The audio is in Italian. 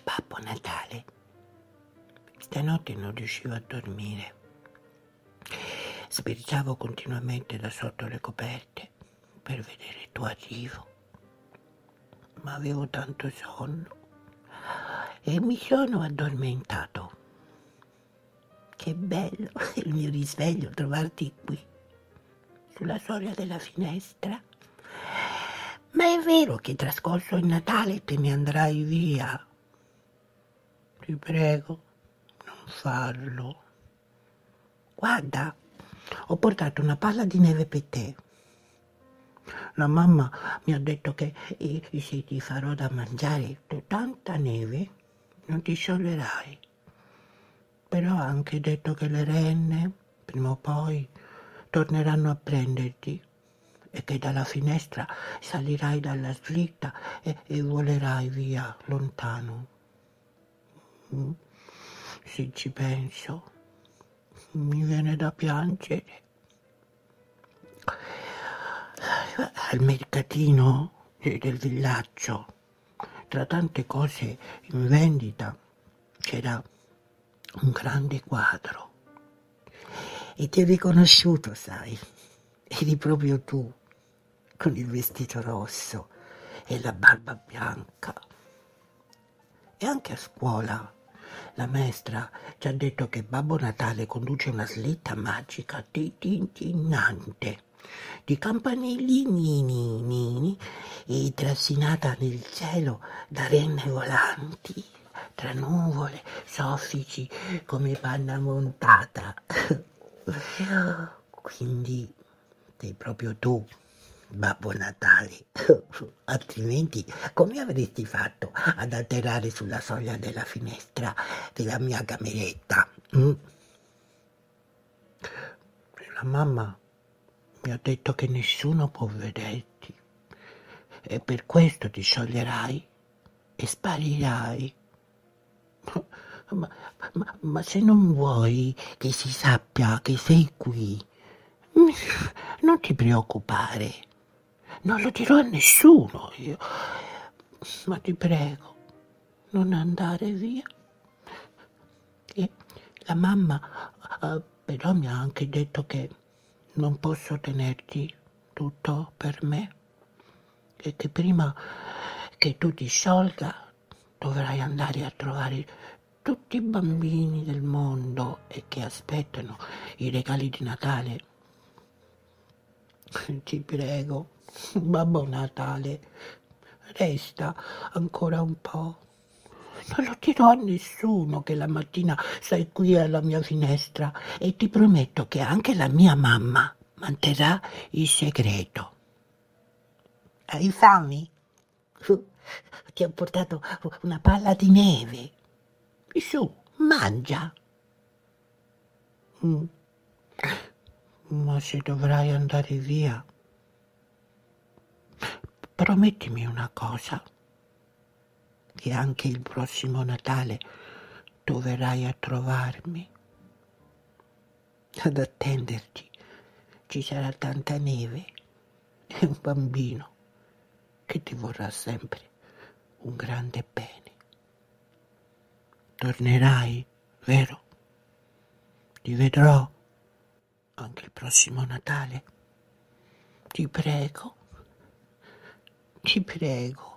Babbo Natale, stanotte non riuscivo a dormire. Sbirciavo continuamente da sotto le coperte per vedere il tuo arrivo, ma avevo tanto sonno e mi sono addormentato. Che bello il mio risveglio, trovarti qui, sulla soglia della finestra. Ma è vero che trascorso il Natale te ne andrai via? Ti prego, non farlo. Guarda, ho portato una palla di neve per te. La mamma mi ha detto che se ti farò da mangiare tanta neve, non ti scioglierai. Però ha anche detto che le renne, prima o poi, torneranno a prenderti e che dalla finestra salirai dalla slitta e volerai via, lontano. Se ci penso, mi viene da piangere. Al mercatino del villaggio, tra tante cose in vendita, c'era un grande quadro e ti ho riconosciuto, sai, eri proprio tu, con il vestito rosso e la barba bianca. E anche a scuola la maestra ci ha detto che Babbo Natale conduce una slitta magica tintinnante di campanellini e trascinata nel cielo da renne volanti, tra nuvole soffici come panna montata. Quindi sei proprio tu, Babbo Natale, altrimenti come avresti fatto ad atterrare sulla soglia della finestra della mia cameretta? La mamma mi ha detto che nessuno può vederti e per questo ti scioglierai e sparirai. Ma se non vuoi che si sappia che sei qui, non ti preoccupare, non lo dirò a nessuno io. Ma ti prego, non andare via. E la mamma però mi ha anche detto che non posso tenerti tutto per me e che prima che tu ti sciolga dovrai andare a trovare tutti i bambini del mondo e che aspettano i regali di Natale. Ti prego, Babbo Natale, resta ancora un po'. Non lo dirò a nessuno che la mattina sei qui alla mia finestra e ti prometto che anche la mia mamma manterrà il segreto. Hai fame? Ti ho portato una palla di neve. Su, mangia. Ma se dovrai andare via, promettimi una cosa, che anche il prossimo Natale tu verrai a trovarmi. Ad attenderti ci sarà tanta neve e un bambino che ti vorrà sempre un grande bene. Tornerai, vero? Ti vedrò anche il prossimo Natale. Ti prego, ti prego.